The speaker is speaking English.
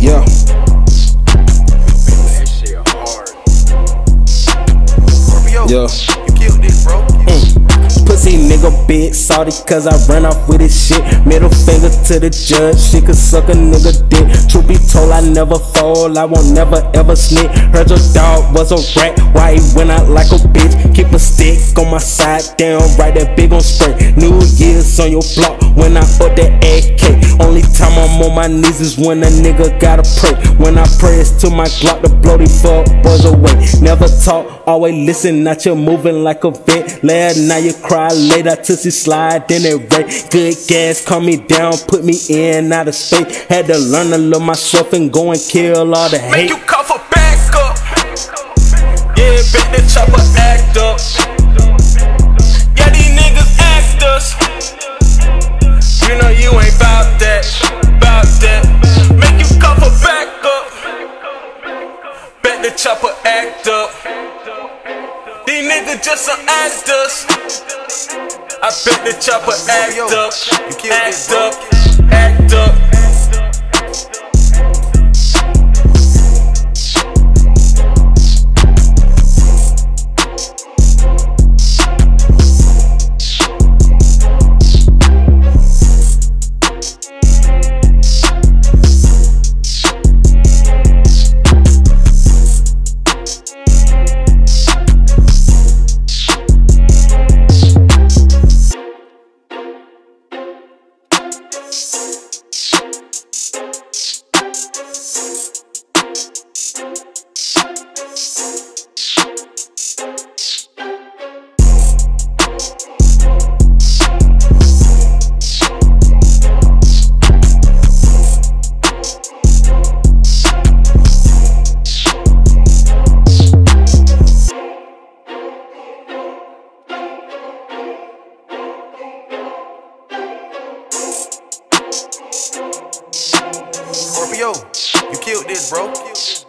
Yeah. That shit hard. Scorpio, Yeah. you killed this, bro. Pussy nigga big salty cause I ran off with his shit. Middle finger to the judge, she could suck a nigga dick. Truth be told, I never fall, I won't never ever snitch. Heard your dog was a rat, why he went out like a bitch. Keep a stick on my side, down right that big on straight. New Year's on your block when I up that AK. Only time I'm on my knees is when a nigga gotta pray. When I pray it's to my Glock to blow these fuck boys away. Never talk, always listen, not you moving like a vet. Last night you cry, later Tootsie slide in it right. Good gas, calm me down, put me in out of space. Had to learn to love myself and go and kill all the hate. Make you cough a back up. Yeah, bet the chopper act up. Yeah, these niggas actors. You know you ain't bout that, bout that. Make you cough a back up. Bet the chopper act up. These niggas just some actors. I bet the chopper act up, act up, act up. Scorpio, you killed this, bro.